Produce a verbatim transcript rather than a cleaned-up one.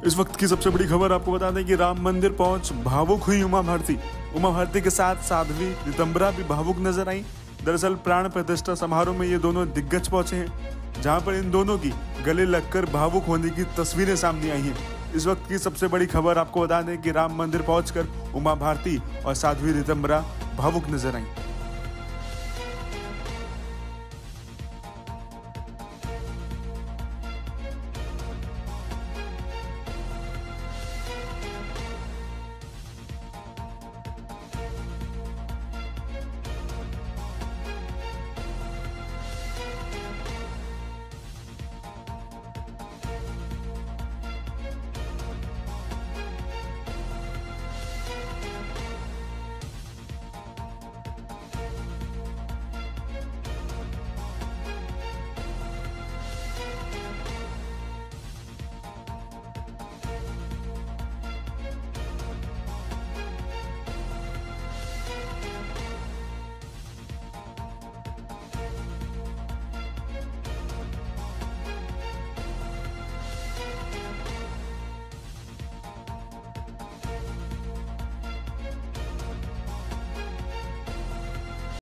इस वक्त की सबसे बड़ी खबर आपको बता दें कि राम मंदिर पहुंच भावुक हुई उमा भारती। उमा भारती के साथ साध्वी रितंबरा भी भावुक नजर आई। दरअसल प्राण प्रतिष्ठा समारोह में ये दोनों दिग्गज पहुंचे हैं, जहां पर इन दोनों की गले लगकर भावुक होने की तस्वीरें सामने आई हैं। इस वक्त की सबसे बड़ी खबर आपको बता दें कि राम मंदिर पहुंचकर उमा भारती और साध्वी रितंबरा भावुक नजर आई।